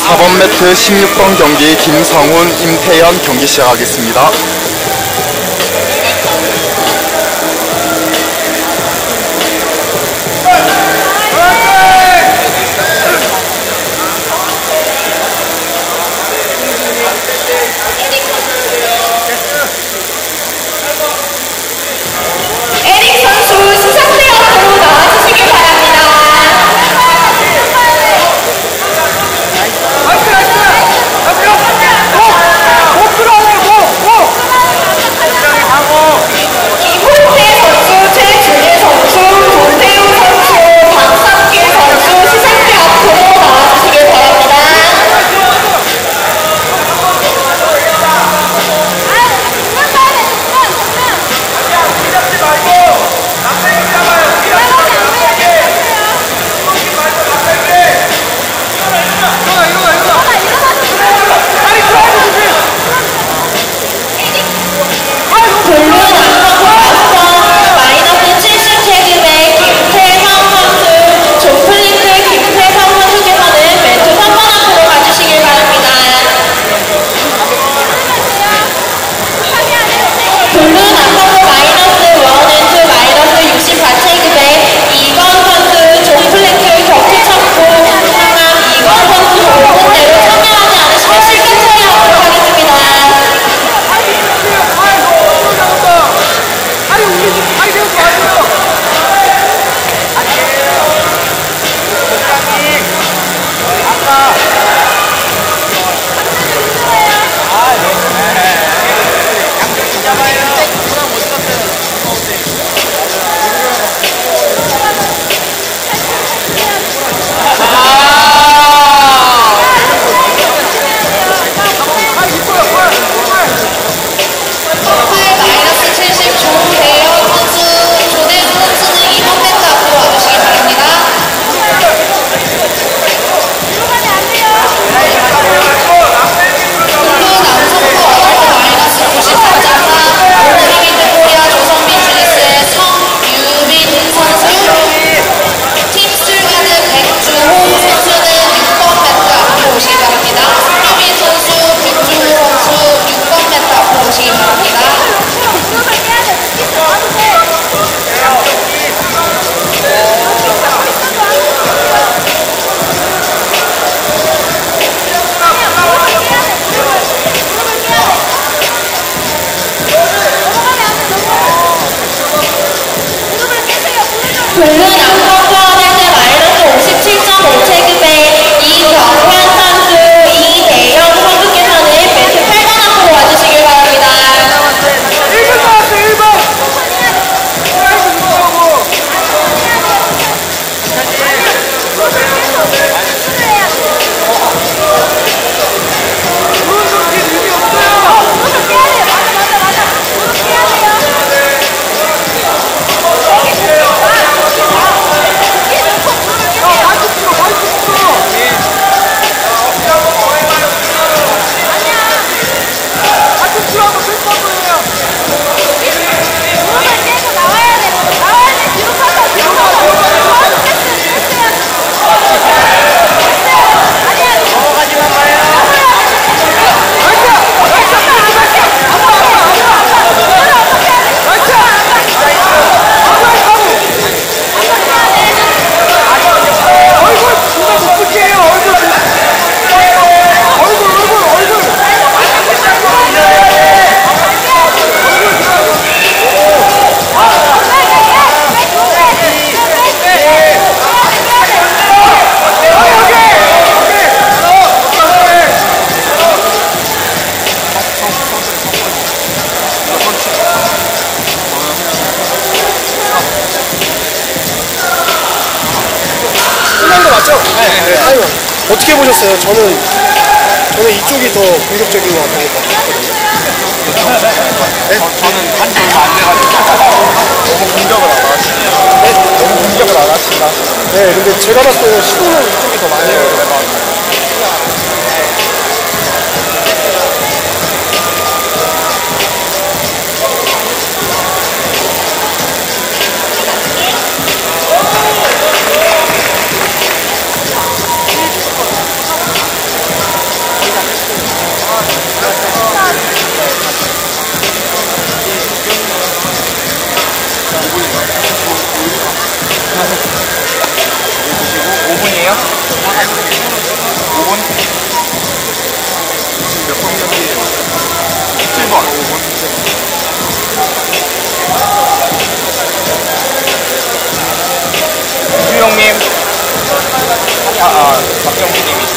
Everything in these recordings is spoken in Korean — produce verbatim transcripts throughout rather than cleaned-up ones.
사 번 매트 십육 번 경기 김성훈, 임태현 경기 시작하겠습니다. 에릭 선수 시상대 앞으로 나와주시길 바랍니다. 이홍태 선수, 최준일 선수, 조태우 선수, 박상길 선수 시상대 앞으로 나와주시길 바랍니다. 블루 남성부 마스터 마이너스 칠십 체급의 김태성 선수, 존플리트 김태성 선수께서는 매트 삼 번 앞으로 가주시길 바랍니다. 블루 남성부 마이너스 원 마이너스 육십사 체급의 이건 선수, 존플리트 격투 참고 상암 이건 선수 오 분대로 참여하지 않으시면 실격 처리하도록 하겠습니다. 마이너스 칠십 조대현 선수, 조대수 선수는 이 번 매트 앞으로 와주시기 바랍니다. 블루 남성부 어퍼 마이너스 구십사 점 사 모노리미드 코리아 조선민 주리스의 성유민 선수, 팀술가드 백주호 선수는 육 번 매트 앞으로 오시기 바랍니다. 성유민 선수, 백주호 선수 육 번 매트 앞으로 오시기 바랍니다. 블루 남성부 매트 마이너스 오십칠 점 오 체급의 이경환 선수, 이대영 선수께서는 매트 팔 번 앞으로 와주시길 바랍니다. 일 번 나왔어 일 번! 어떻게 보셨어요? 저는 저는 이쪽이 더 공격적인 것 같았거든요. 네? 저는 한지 얼마 안 돼가지고 너무 공격을 안 하시네요. 네? 너무 공격을 안 하신다. 네, 근데 제가 봤을 때는 시도는 이쪽이 더 많이 해요. 박정희님이.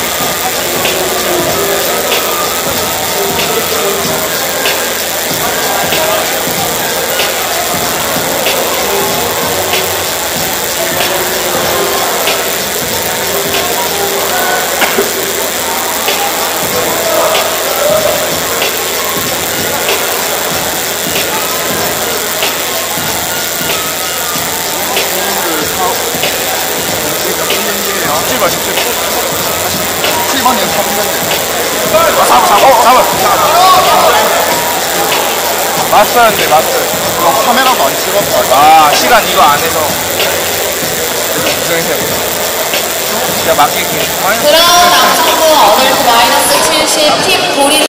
십칠 번, 십칠 번. 칠 번이 사 번인데. 아, 사 번, 사 번. 어, 사 번. 맞았는데, 맞았어요. 그럼 카메라도 안 찍었다. 아, 시간 이거 안 해서. 구성해서 해보자. 제가 맡길게요. 그럼 남성부 어덜트 마이너스 칠십, 팀 고리